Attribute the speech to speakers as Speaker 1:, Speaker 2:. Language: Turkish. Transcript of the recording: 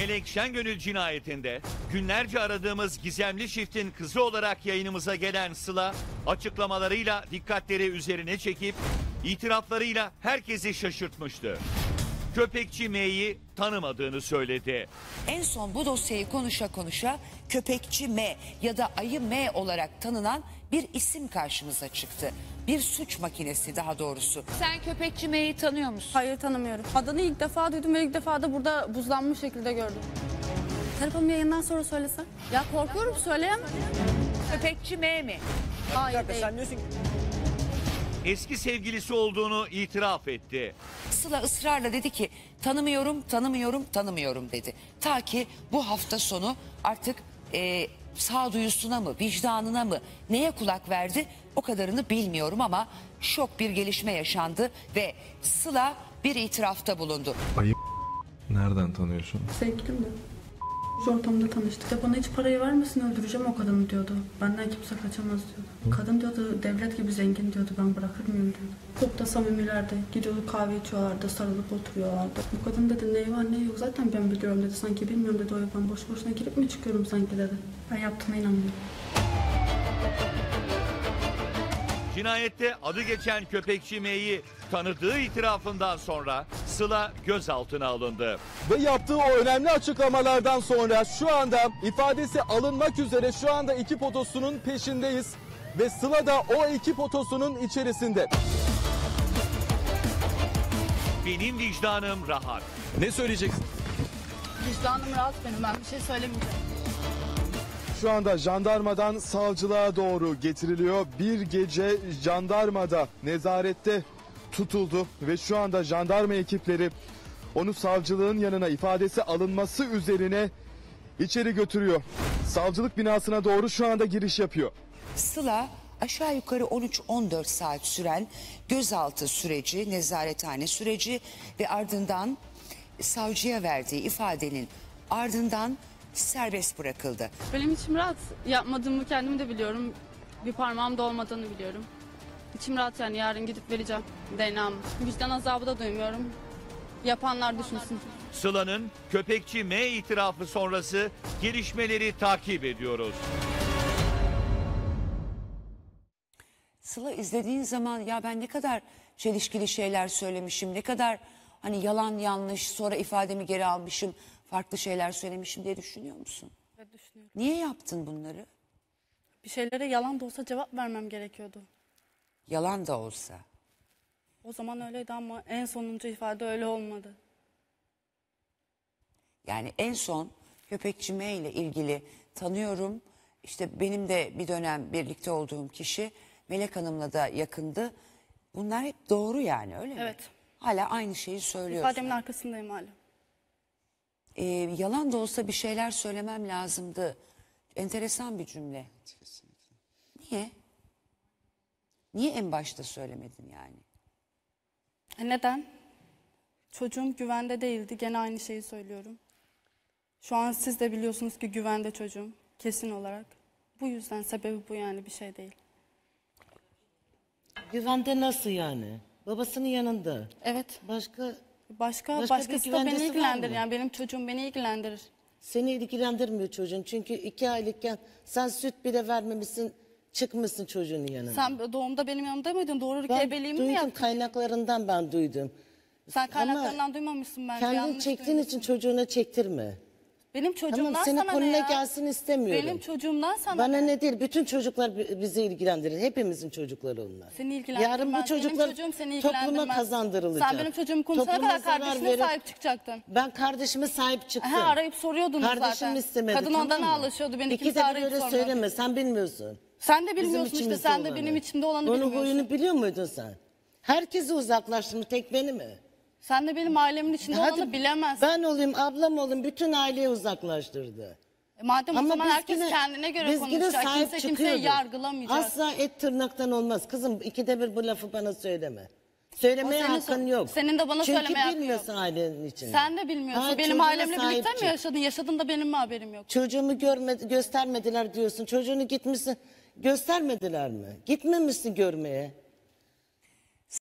Speaker 1: Melek Şengönül cinayetinde günlerce aradığımız gizemli çiftin kızı olarak yayınımıza gelen Sıla, açıklamalarıyla dikkatleri üzerine çekip itiraflarıyla herkesi şaşırtmıştı. Köpekçi M'yi tanımadığını söyledi.
Speaker 2: En son bu dosyayı konuşa konuşa Köpekçi M ya da Ayı M olarak tanınan bir isim karşımıza çıktı. Bir suç makinesi daha doğrusu. Sen Köpekçi M'yi tanıyor musun?
Speaker 3: Hayır, tanımıyorum. Adını ilk defa duydum ve ilk defa da burada buzlanmış şekilde gördüm. Telefonumu yayından sonra söylesen. Ya korkuyorum, söyleyemem.
Speaker 2: Köpekçi M mi?
Speaker 3: Hayır değil.
Speaker 4: Sen diyorsun ki
Speaker 1: Eski sevgilisi olduğunu itiraf etti.
Speaker 2: Sıla ısrarla dedi ki tanımıyorum, tanımıyorum, tanımıyorum dedi. Ta ki bu hafta sonu artık sağduyusuna mı, vicdanına mı, neye kulak verdi o kadarını bilmiyorum ama şok bir gelişme yaşandı ve Sıla bir itirafta bulundu.
Speaker 5: Ayı nereden tanıyorsun?
Speaker 3: Sevgilim de. Şu ortamda tanıştık. Ya bana hiç parayı vermesin, öldüreceğim o kadını diyordu. Benden kimse kaçamaz diyordu. Kadın diyordu devlet gibi zengin diyordu, ben bırakır mıyım diyordu. Çok da samimilerdi. Gidiyordu kahve içiyorlardı, sarılıp oturuyorlardı. Bu kadın dedi ne var ne yok zaten ben biliyorum dedi. Sanki bilmiyorum dedi, o eve ben boş boşuna girip mi çıkıyorum sanki dedi. Ben yaptığıma inanmıyorum.
Speaker 1: Cinayette adı geçen Köpekçi M'yi tanıdığı itirafından sonra Sıla gözaltına alındı.
Speaker 4: ve yaptığı o önemli açıklamalardan sonra şu anda ifadesi alınmak üzere şu anda ekip otosunun peşindeyiz. Ve Sıla da o ekip otosunun içerisinde.
Speaker 1: Benim vicdanım rahat.
Speaker 4: Ne söyleyeceksin?
Speaker 3: Vicdanım rahat benim, ben bir şey söylemeyeceğim.
Speaker 4: Şu anda jandarmadan savcılığa doğru getiriliyor. Bir gece jandarmada nezarette tutuldu ve şu anda jandarma ekipleri onu savcılığın yanına ifadesi alınması üzerine içeri götürüyor. Savcılık binasına doğru şu anda giriş yapıyor.
Speaker 2: Sıla aşağı yukarı 13-14 saat süren gözaltı süreci, nezarethane süreci ve ardından savcıya verdiği ifadenin ardından serbest bırakıldı.
Speaker 3: Benim içim rahat. Yapmadığımı kendim de biliyorum. Bir parmağım da olmadığını biliyorum. İçim rahat yani, yarın gidip vereceğim DNA'mı. Vicdan azabı da duymuyorum. Yapanlar düşünsün.
Speaker 1: Sıla'nın Köpekçi M itirafı sonrası gelişmeleri takip ediyoruz.
Speaker 2: Sıla izlediğin zaman ya ben ne kadar çelişkili şeyler söylemişim, ne kadar hani yalan yanlış sonra ifademi geri almışım, farklı şeyler söylemişim diye düşünüyor musun?
Speaker 3: Evet, düşünüyorum.
Speaker 2: Niye yaptın bunları?
Speaker 3: Bir şeylere yalan da olsa cevap vermem gerekiyordu.
Speaker 2: Yalan da olsa.
Speaker 3: O zaman öyleydi ama en sonuncu ifade öyle olmadı.
Speaker 2: Yani en son Köpekçi M ile ilgili tanıyorum. İşte benim de bir dönem birlikte olduğum kişi Melek Hanım'la da yakındı. Bunlar hep doğru yani öyle mi?
Speaker 3: Evet.
Speaker 2: Hala aynı şeyi söylüyorsun.
Speaker 3: İfademin arkasındayım hala.
Speaker 2: Yalan da olsa bir şeyler söylemem lazımdı. Enteresan bir cümle. Niye? Niye en başta söylemedin yani?
Speaker 3: Neden? Çocuğum güvende değildi. Gene aynı şeyi söylüyorum. Şu an siz de biliyorsunuz ki güvende çocuğum. Kesin olarak. Bu yüzden sebebi bu yani, bir şey değil.
Speaker 6: Güvende nasıl yani? Babasının yanında.
Speaker 3: Evet.
Speaker 6: Başka
Speaker 3: Başkası
Speaker 6: bir
Speaker 3: da beni
Speaker 6: güvencesi var
Speaker 3: ilgilendirir.
Speaker 6: mı?
Speaker 3: Yani benim çocuğum beni ilgilendirir.
Speaker 6: seni ilgilendirmiyor çocuğun. Çünkü 2 aylıkken sen süt bile vermemişsin, çıkmışsın çocuğun yanına.
Speaker 3: Sen doğumda benim yanımda mıydın? Doğururken
Speaker 6: Ben
Speaker 3: ebeliğimi mi
Speaker 6: duydum,
Speaker 3: yaptın?
Speaker 6: kaynaklarından ben duydum.
Speaker 3: Sen kaynaklarından duymamışsın bence.
Speaker 6: Kendin
Speaker 3: yanlış
Speaker 6: çektiğin
Speaker 3: duymuşsun.
Speaker 6: için çocuğuna çektirme.
Speaker 3: Benim çocuğumdan
Speaker 6: Tamam, senin
Speaker 3: sana ne
Speaker 6: koluna
Speaker 3: ya?
Speaker 6: gelsin istemiyorum.
Speaker 3: Benim çocuğumdan sana
Speaker 6: Bana
Speaker 3: ne?
Speaker 6: ne değil, bütün çocuklar bizi ilgilendirir. Hepimizin çocukları onlar.
Speaker 3: Seni ilgilendirmez.
Speaker 6: Yarın bu çocuklar
Speaker 3: Benim çocuğum seni
Speaker 6: topluma
Speaker 3: ilgilendirmez.
Speaker 6: kazandırılacak.
Speaker 3: Sen benim çocuğumu konuşana
Speaker 6: Topluma
Speaker 3: kadar
Speaker 6: zarar
Speaker 3: kardeşine
Speaker 6: verip-
Speaker 3: sahip çıkacaktın.
Speaker 6: Ben kardeşime sahip çıktım.
Speaker 3: Ha, arayıp soruyordunuz
Speaker 6: Kardeşim
Speaker 3: zaten.
Speaker 6: istemedi.
Speaker 3: Kadın ondan
Speaker 6: tamam mı?
Speaker 3: ağlaşıyordu. Beni
Speaker 6: İki
Speaker 3: kimse
Speaker 6: de
Speaker 3: arayıp
Speaker 6: öyle
Speaker 3: sormuyordu.
Speaker 6: söyleme, sen bilmiyorsun.
Speaker 3: Sen de
Speaker 6: Bizim
Speaker 3: bilmiyorsun işte.
Speaker 6: içimizde
Speaker 3: Sen de
Speaker 6: olanı.
Speaker 3: benim içimde olanı
Speaker 6: Onun
Speaker 3: bilmiyorsun.
Speaker 6: huyunu biliyor muydun sen? Herkesi uzaklaştırma, tek beni mi?
Speaker 3: Sen de benim ailemin içinde olanı bilemezsin.
Speaker 6: Ben olayım, ablam olayım, bütün aileyi uzaklaştırdı.
Speaker 3: Madem o
Speaker 6: Ama
Speaker 3: zaman
Speaker 6: biz
Speaker 3: herkes
Speaker 6: yine-
Speaker 3: kendine göre
Speaker 6: biz yine
Speaker 3: konuşacak.
Speaker 6: sahip
Speaker 3: Kimse kimseyi
Speaker 6: çıkıyorduk.
Speaker 3: yargılamayacak.
Speaker 6: Asla et tırnaktan olmaz. Kızım, 2'de bir bu lafı bana söyleme. Söylemeye
Speaker 3: O senin
Speaker 6: hakkın
Speaker 3: so-
Speaker 6: yok.
Speaker 3: senin de bana
Speaker 6: Çünkü
Speaker 3: söylemeye hakkın
Speaker 6: bilmiyorsun ailenin içini.
Speaker 3: Sen de bilmiyorsun.
Speaker 6: Ha,
Speaker 3: Benim
Speaker 6: çocuğuna
Speaker 3: ailemle
Speaker 6: sahip
Speaker 3: birlikte mi
Speaker 6: çık.
Speaker 3: yaşadın? Yaşadın da benim mi haberim yok?
Speaker 6: Çocuğumu göstermediler diyorsun. Çocuğunu gitmişsin, göstermediler mi? Gitmemişsin görmeye.